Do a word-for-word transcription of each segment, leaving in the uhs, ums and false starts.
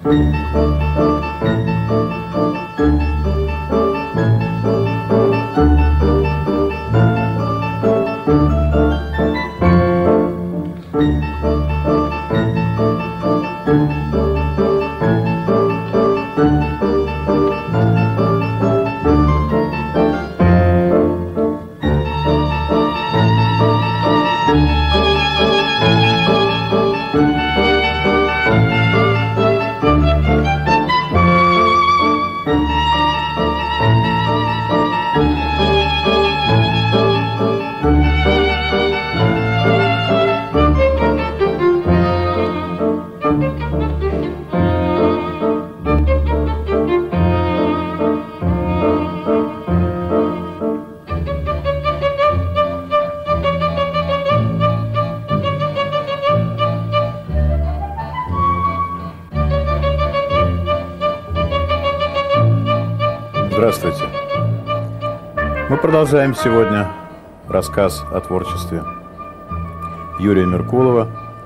Здравствуйте. Мы продолжаем сегодня рассказ о творчестве Юрия Меркулова,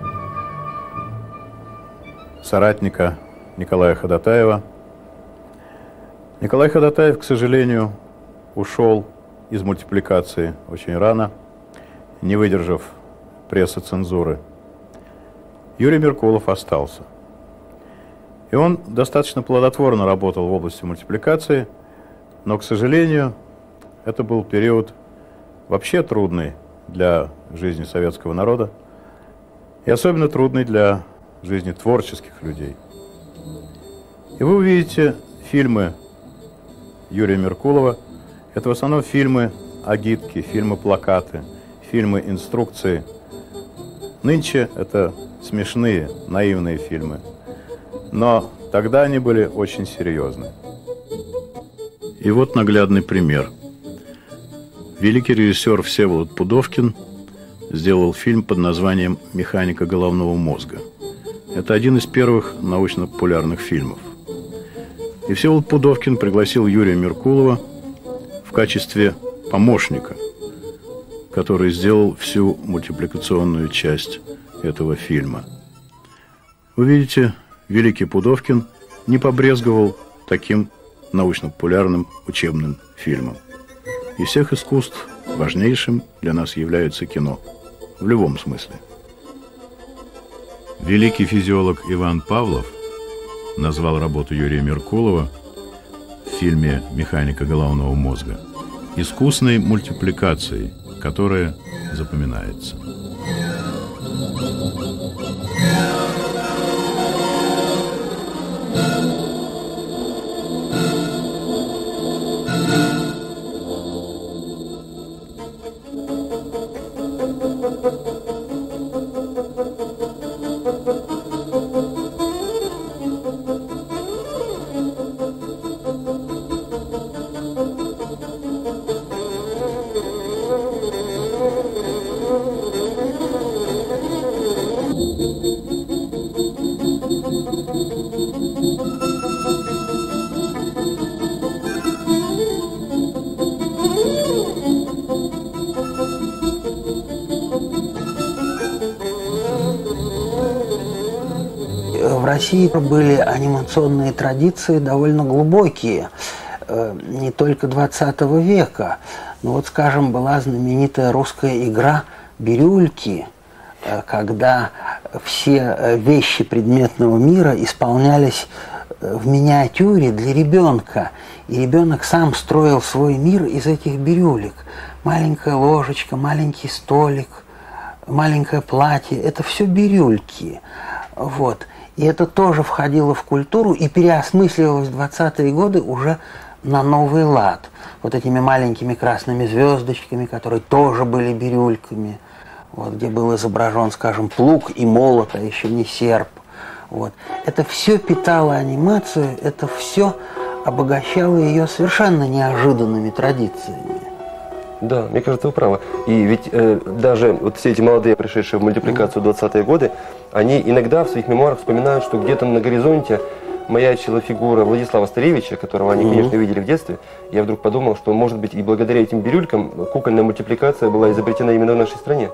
соратника Николая Ходатаева. Николай Ходатаев, к сожалению, ушел из мультипликации очень рано, не выдержав пресс-цензуры. Юрий Меркулов остался. И он достаточно плодотворно работал в области мультипликации, но, к сожалению, это был период вообще трудный для жизни советского народа и особенно трудный для жизни творческих людей. И вы увидите фильмы Юрия Меркулова. Это в основном фильмы агитки, фильмы-плакаты, фильмы-инструкции. Нынче это смешные, наивные фильмы. Но тогда они были очень серьезны. И вот наглядный пример. Великий режиссер Всеволод Пудовкин сделал фильм под названием «Механика головного мозга». Это один из первых научно-популярных фильмов. И Всеволод Пудовкин пригласил Юрия Меркулова в качестве помощника, который сделал всю мультипликационную часть этого фильма. Вы видите, великий Пудовкин не побрезговал таким научно-популярным учебным фильмом. Из всех искусств важнейшим для нас является кино. В любом смысле. Великий физиолог Иван Павлов назвал работу Юрия Меркулова в фильме «Механика головного мозга» искусной мультипликацией, которая запоминается. В России были анимационные традиции довольно глубокие, не только двадцатого века. Но вот, скажем, была знаменитая русская игра «Бирюльки», когда все вещи предметного мира исполнялись в миниатюре для ребенка. И ребенок сам строил свой мир из этих бирюлек. Маленькая ложечка, маленький столик, маленькое платье – это все бирюльки. Вот. И это тоже входило в культуру и переосмысливалось в двадцатые годы уже на новый лад. Вот этими маленькими красными звездочками, которые тоже были бирюльками. Вот, где был изображен, скажем, плуг и молот, а еще не серп. Вот. Это все питало анимацию, это все обогащало ее совершенно неожиданными традициями. Да, мне кажется, вы правы. И ведь э, даже вот все эти молодые, пришедшие в мультипликацию в двадцатые годы, они иногда в своих мемуарах вспоминают, что где-то на горизонте маячила фигура Владислава Старевича, которого они, конечно, видели в детстве. Я вдруг подумал, что, может быть, и благодаря этим бирюлькам кукольная мультипликация была изобретена именно в нашей стране.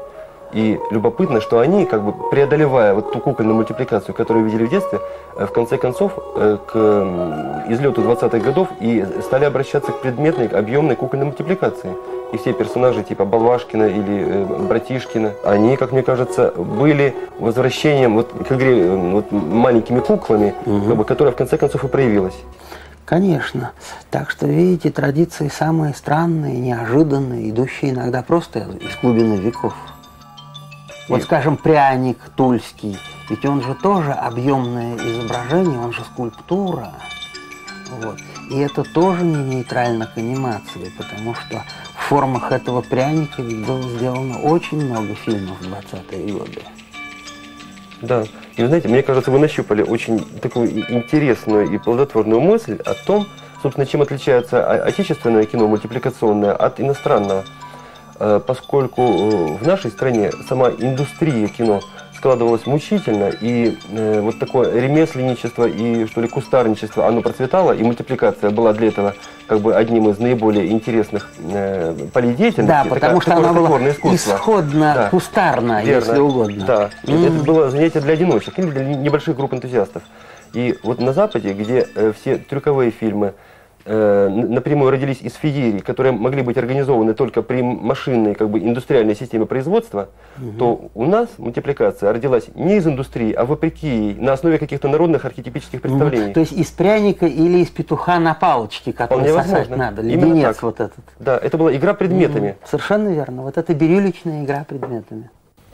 И любопытно, что они, как бы преодолевая вот ту кукольную мультипликацию, которую видели в детстве, в конце концов, к излету двадцатых годов и стали обращаться к предметной, объемной кукольной мультипликации. И все персонажи типа Балвашкина или Братишкина, они, как мне кажется, были возвращением вот к игре вот, маленькими куклами, угу. как бы, которая в конце концов и проявилась. Конечно. Так что, видите, традиции самые странные, неожиданные, идущие иногда просто из глубины веков. Вот, скажем, пряник тульский, ведь он же тоже объемное изображение, он же скульптура. Вот. И это тоже не нейтрально к анимации, потому что в формах этого пряника ведь было сделано очень много фильмов в двадцатые годы. Да. И вы знаете, мне кажется, вы нащупали очень такую интересную и плодотворную мысль о том, собственно, чем отличается отечественное кино мультипликационное от иностранного. Поскольку в нашей стране сама индустрия кино складывалась мучительно, и э, вот такое ремесленничество и, что ли, кустарничество, оно процветало, и мультипликация была для этого как бы одним из наиболее интересных э, полей деятельности. Да, потому такая, что она была искусство. исходно да. кустарно, Верно. Если угодно. Да, Mm-hmm. это было занятие для одиночек или для небольших групп энтузиастов. И вот на Западе, где э, все трюковые фильмы э, напрямую родились из феерий, которые могли быть организованы только при машинной, как бы, индустриальной системе производства, угу. то у нас мультипликация родилась не из индустрии, а вопреки ей, на основе каких-то народных архетипических представлений. Угу. То есть из пряника или из петуха на палочке, который Вполне сосать возможно. надо, леденец вот этот. Да, это была игра предметами. Угу. Совершенно верно. Вот это бирюлечная игра предметами.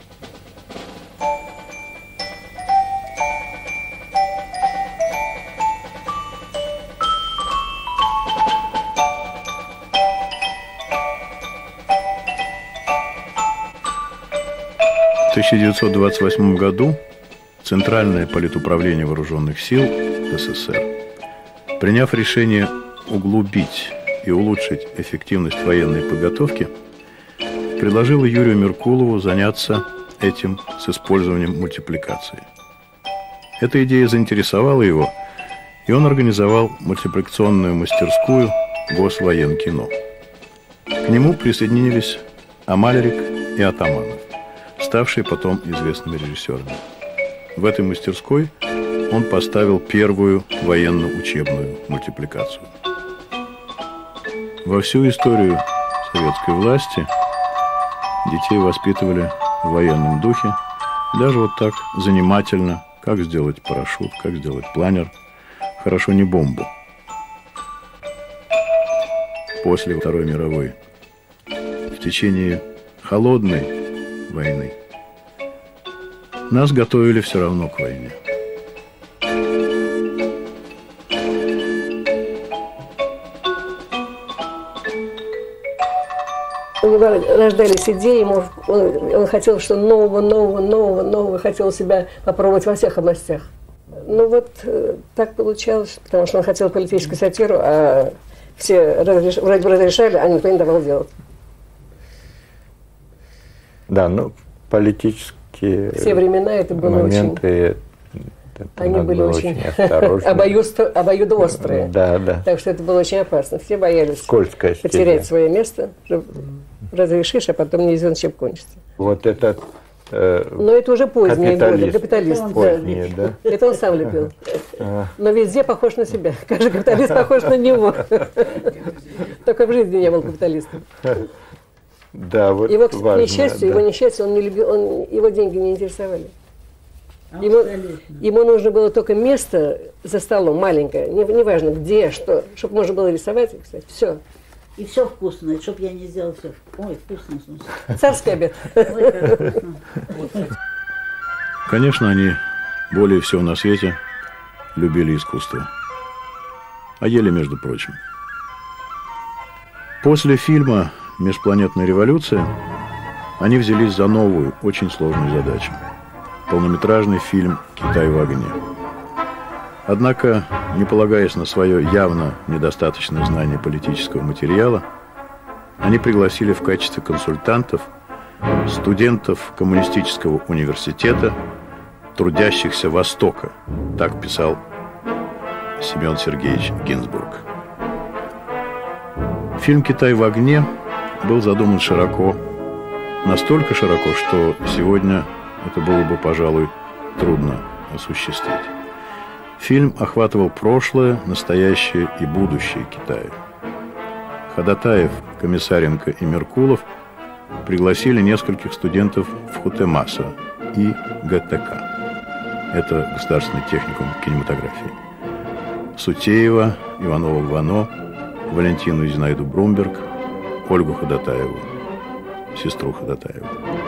В тысяча девятьсот двадцать восьмом году Центральное политуправление вооруженных сил СССР, приняв решение углубить и улучшить эффективность военной подготовки, предложило Юрию Меркулову заняться этим с использованием мультипликации. Эта идея заинтересовала его, и он организовал мультипликационную мастерскую Госвоенкино. К нему присоединились Амальрик и Атаманов, ставшие потом известными режиссерами. В этой мастерской он поставил первую военно-учебную мультипликацию. Во всю историю советской власти детей воспитывали в военном духе, даже вот так занимательно, как сделать парашют, как сделать планер, хорошо не бомбу. После Второй мировой, в течение холодной войны, нас готовили все равно к войне. У него рождались идеи, ему, он, он хотел что нового, нового, нового, нового, хотел себя попробовать во всех областях. Ну вот так получалось, потому что он хотел политическую сатиру, а все разреш... вроде бы разрешали, а никто не давал делать. Да, ну, политические все времена это было моменты, очень... это Они были очень, очень осторожны. обоюдоострые. Да, да. Так что это было очень опасно. Все боялись Скользкая потерять свое место. Разрешишь, а потом неизвестно, чем кончится. Вот этот э, Но это уже поздние годы, капиталист. Поздние, да. Да. Это он сам любил. Но везде похож на себя. Каждый капиталист похож на него. Только в жизни не был капиталистом. Да, вот его, важно, к несчастью, да. его несчастье, он не любил, он, его деньги не интересовали. Ему, ему нужно было только место за столом, маленькое, не, не важно где, что, чтобы можно было рисовать, кстати, все. И все вкусное, чтобы я не сделал все. Ой, вкусно, в смысле. Царский обед. Конечно, они более всего на свете любили искусство. А ели, между прочим. После фильма «Межпланетная революция» они взялись за новую, очень сложную задачу. Полнометражный фильм «Китай в огне». Однако, не полагаясь на свое явно недостаточное знание политического материала, они пригласили в качестве консультантов студентов коммунистического университета, трудящихся Востока, так писал Семен Сергеевич Гинзбург. Фильм «Китай в огне» был задуман широко настолько широко, что сегодня это было бы, пожалуй, трудно осуществить. Фильм охватывал прошлое, настоящее и будущее Китая. Ходатаев, Комиссаренко и Меркулов пригласили нескольких студентов в Хутемаса и ГТК. Это Государственный техникум кинематографии. Сутеева, Иванова-Вано, Валентину и Зинаиду Брумберг, Ольгу Ходатаеву, сестру Ходатаеву.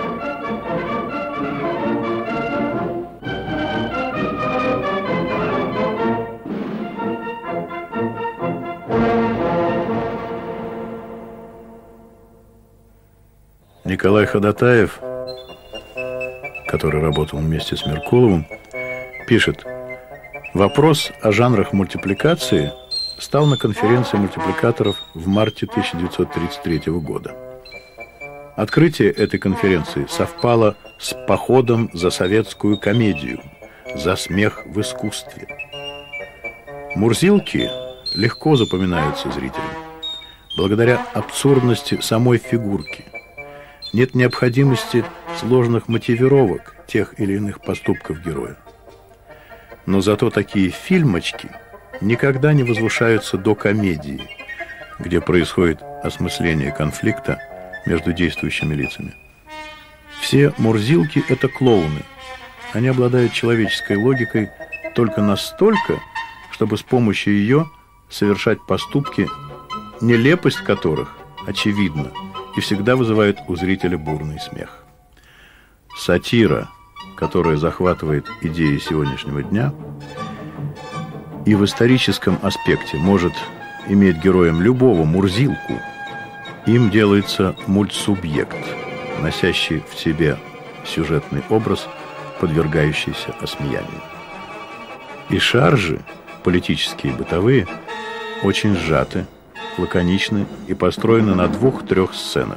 Николай Ходатаев, который работал вместе с Меркуловым, пишет: вопрос о жанрах мультипликации стал на конференции мультипликаторов в марте тысяча девятьсот тридцать третьего года. Открытие этой конференции совпало с походом за советскую комедию, за смех в искусстве. Мурзилки легко запоминаются зрителям благодаря абсурдности самой фигурки. Нет необходимости сложных мотивировок тех или иных поступков героя. Но зато такие фильмочки никогда не возвышаются до комедии, где происходит осмысление конфликта между действующими лицами. Все мурзилки – это клоуны. Они обладают человеческой логикой только настолько, чтобы с помощью ее совершать поступки, нелепость которых очевидна и всегда вызывает у зрителя бурный смех. Сатира, которая захватывает идеи сегодняшнего дня и в историческом аспекте может иметь героем любого мурзилку, им делается мультсубъект, носящий в себе сюжетный образ, подвергающийся осмеянию. И шаржи, политические и бытовые, очень сжаты, лаконичны и построены на двух-трех сценах.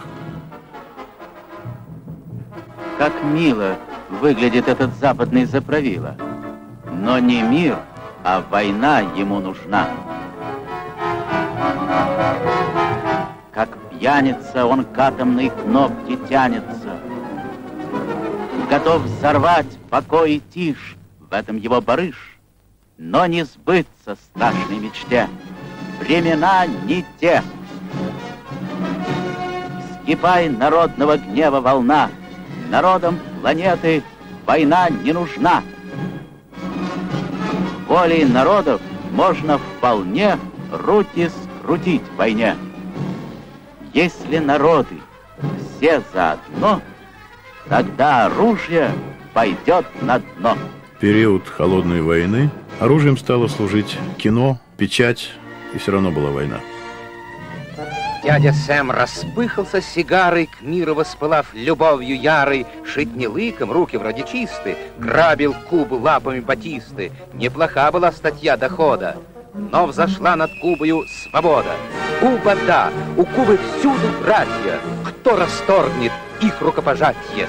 Как мило выглядит этот западный заправила. Но не мир, а война ему нужна. Как пьяница он к атомной кнопке тянется. Готов взорвать покой и тишь, в этом его барыш. Но не сбыться страшной мечте. Времена не те. Вскипай народного гнева волна. Народам планеты война не нужна. Волей народов можно вполне руки скрутить в войне. Если народы все заодно, тогда оружие пойдет на дно. В период холодной войны оружием стало служить кино, печать, и все равно была война. Дядя Сэм распыхался сигарой, к миру воспылав любовью ярой, шить не лыком, руки вроде чисты, грабил Кубу лапами батисты. Неплоха была статья дохода, но взошла над Кубою свобода. Куба, да, у Кубы всюду братья, кто расторгнет их рукопожатие?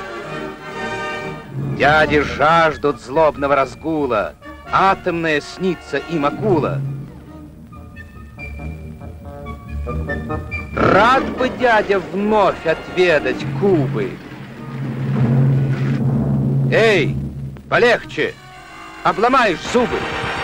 Дяди жаждут злобного разгула, атомная снится им акула. Рад бы дядя вновь отведать Кубы. Эй, полегче, обломаешь зубы.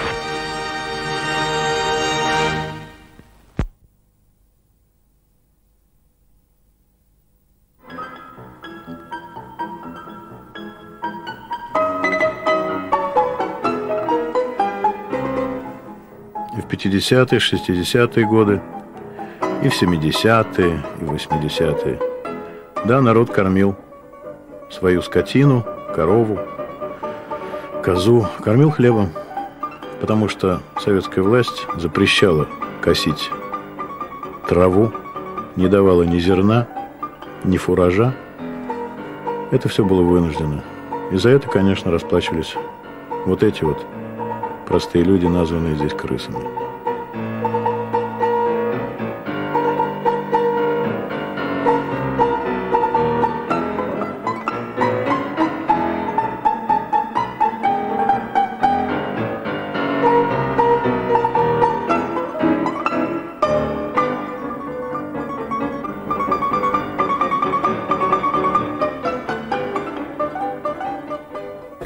И в пятидесятые, шестидесятые годы, и в семидесятые, и в восьмидесятые. Да, народ кормил свою скотину, корову, козу, кормил хлебом, потому что советская власть запрещала косить траву, не давала ни зерна, ни фуража. Это все было вынуждено. И за это, конечно, расплачивались вот эти вот простые люди, названные здесь крысами.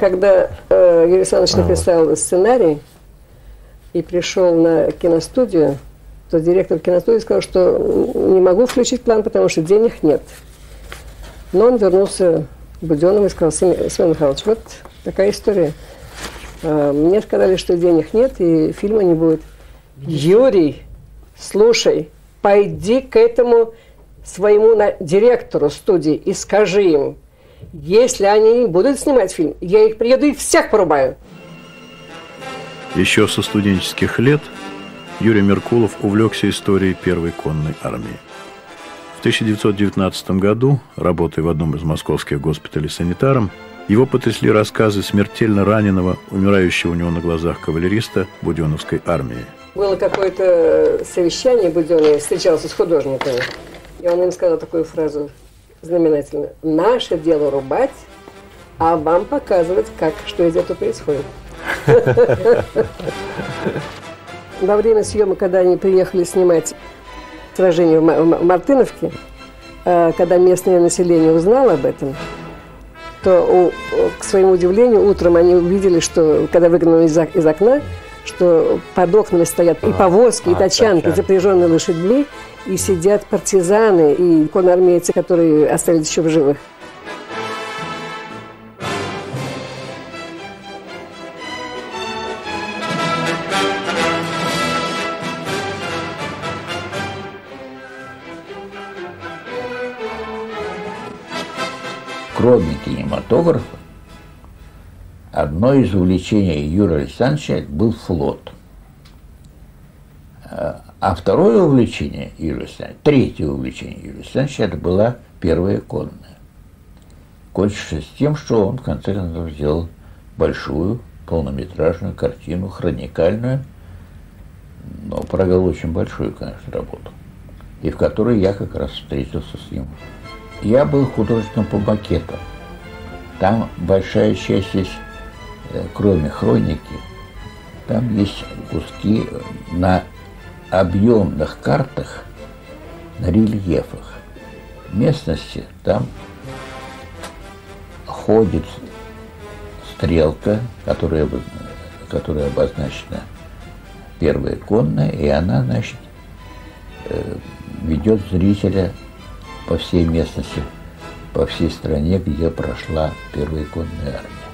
когда э, Юрий Александрович написал сценарий и пришел на киностудию, то директор киностудии сказал, что не могу включить план, потому что денег нет. Но он вернулся к Буденнову и сказал: Семен Михайлович, вот такая история. Мне сказали, что денег нет и фильма не будет. Юрий, слушай, пойди к этому своему директору студии и скажи им, если они будут снимать фильм, я их приеду и всех порубаю. Еще со студенческих лет Юрий Меркулов увлекся историей Первой конной армии. В тысяча девятьсот девятнадцатом году, работая в одном из московских госпиталей санитаром, его потрясли рассказы смертельно раненого, умирающего у него на глазах кавалериста Буденновской армии. Было какое-то совещание, Буденный встречался с художниками, и он им сказал такую фразу знаменательную: «Наше дело рубать, а вам показывать, как, что из этого происходит». Во время съемок, когда они приехали снимать сражение в Мартыновке, когда местное население узнало об этом, то, к своему удивлению, утром они увидели, что, когда выглянули из, из окна, что под окнами стоят и повозки, и тачанки, запряженные лошадьми, и сидят партизаны и конноармейцы, которые остались еще в живых. Кроме кинематографа, одно из увлечений Юрия Александровича был флот. А второе увлечение Юрия Александровича, третье увлечение Юрия Александровича, это была Первая конная. Кончившись тем, что он в конце концов сделал большую полнометражную картину, хроникальную, но провел очень большую, конечно, работу, и в которой я как раз встретился с ним. Я был художником по макетам. Там большая часть есть, кроме хроники, там есть куски на объемных картах, на рельефах. В местности там ходит стрелка, которая, которая обозначена Первая конная, и она, значит, ведет зрителя по всей местности, по всей стране, где прошла Первая конная армия.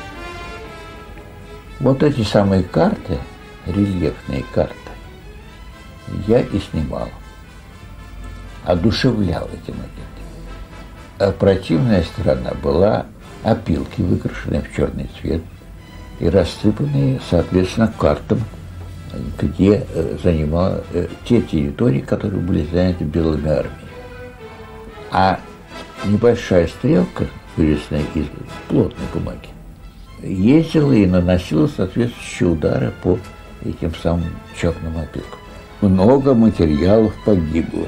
Вот эти самые карты, рельефные карты, я и снимал, одушевлял эти макеты. А противная сторона была опилки, выкрашенные в черный цвет и рассыпанные, соответственно, картам, где занимала те территории, которые были заняты белыми армиями. А небольшая стрелка, вырезанная из плотной бумаги, ездила и наносила соответствующие удары по этим самым черным опилкам. Много материалов погибло.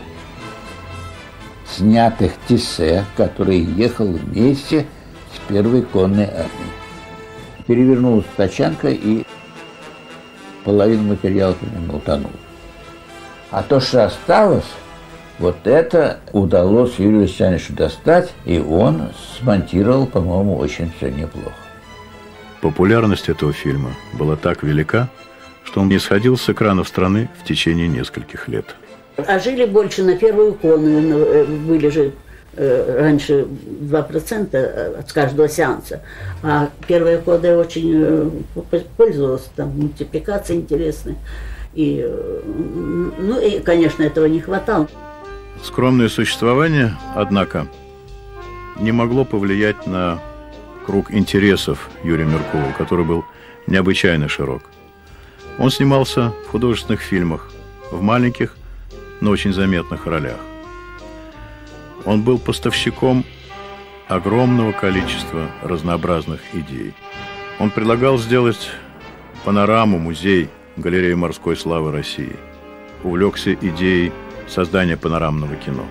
Снятых Тессе, который ехал вместе с Первой конной армией. Перевернулась тачанка, и половина материала примерно утонула. А то, что осталось, вот это удалось Юрию Александровичу достать, и он смонтировал, по-моему, очень все неплохо. Популярность этого фильма была так велика, что он не сходил с экранов страны в течение нескольких лет. А жили больше на Первую конную, были же э, раньше два процента с каждого сеанса, а Первая конная очень э, пользовалась, там мультипликация интересная, и, э, ну и, конечно, этого не хватало. Скромное существование, однако, не могло повлиять на круг интересов Юрия Меркулова, который был необычайно широк. Он снимался в художественных фильмах, в маленьких, но очень заметных ролях. Он был поставщиком огромного количества разнообразных идей. Он предлагал сделать панораму, музей, галерею морской славы России. Увлекся идеей создания панорамного кино.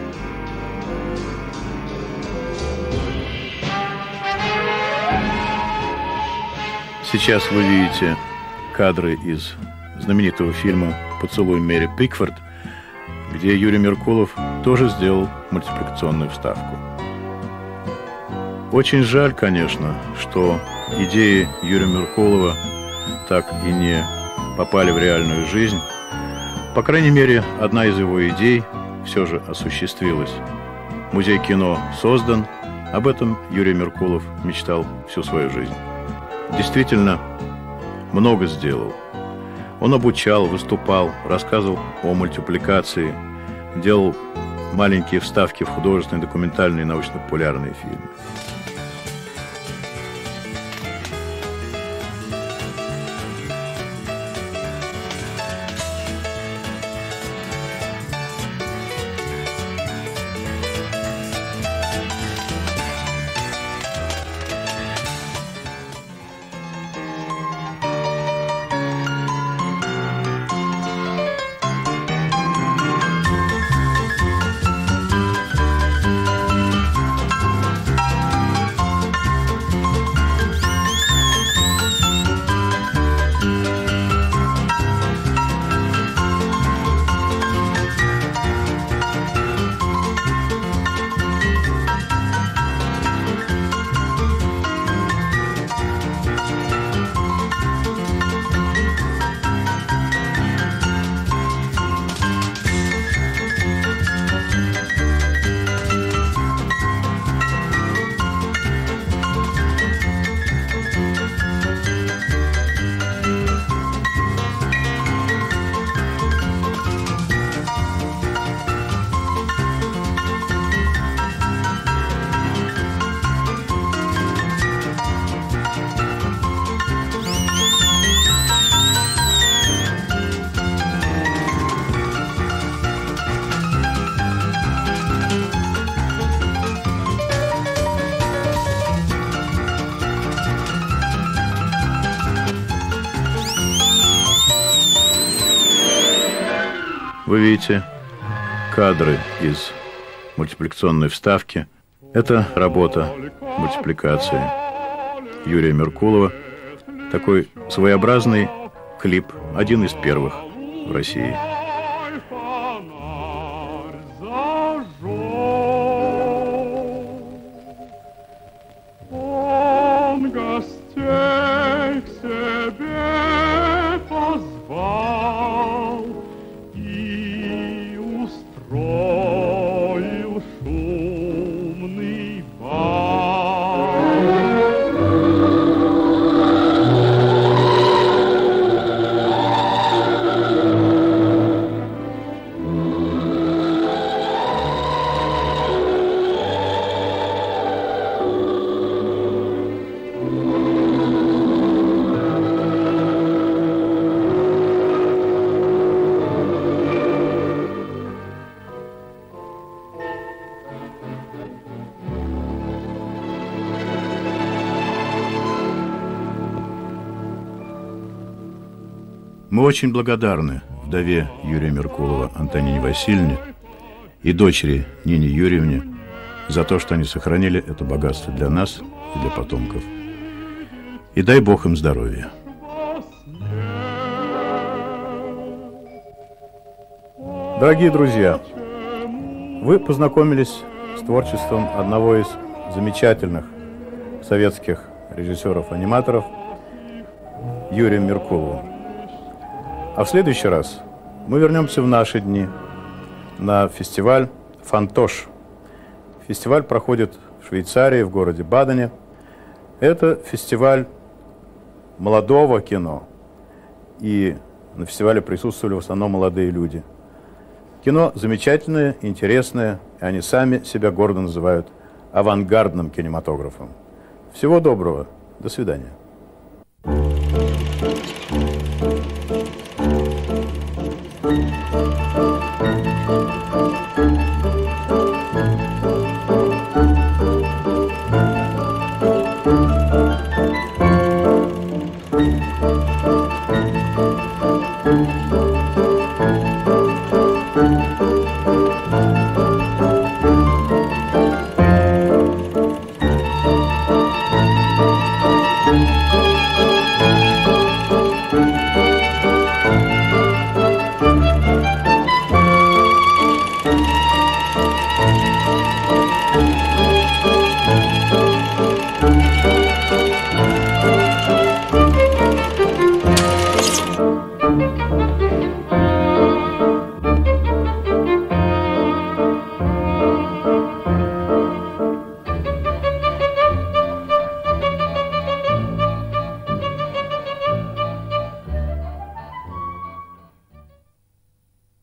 Сейчас вы видите кадры из знаменитого фильма «Поцелуй Мэри Пикфорд», где Юрий Меркулов тоже сделал мультипликационную вставку. Очень жаль, конечно, что идеи Юрия Меркулова так и не попали в реальную жизнь, по крайней мере, одна из его идей все же осуществилась. Музей кино создан, об этом Юрий Меркулов мечтал всю свою жизнь. Действительно, много сделал. Он обучал, выступал, рассказывал о мультипликации, делал маленькие вставки в художественные, документальные и научно-популярные фильмы. Вы видите кадры из мультипликационной вставки. Это работа мультипликации Юрия Меркулова. Такой своеобразный клип, один из первых в России. Он гостей к себе позвал и устроил шумный бал. Мы очень благодарны вдове Юрия Меркулова Антонине Васильевне и дочери Нине Юрьевне за то, что они сохранили это богатство для нас и для потомков. И дай Бог им здоровья. Дорогие друзья, вы познакомились с творчеством одного из замечательных советских режиссеров-аниматоров Юрия Меркулова. А в следующий раз мы вернемся в наши дни на фестиваль «Фантош». Фестиваль проходит в Швейцарии, в городе Бадене. Это фестиваль молодого кино. И на фестивале присутствовали в основном молодые люди. Кино замечательное, интересное, и они сами себя гордо называют авангардным кинематографом. Всего доброго. До свидания. Thank you.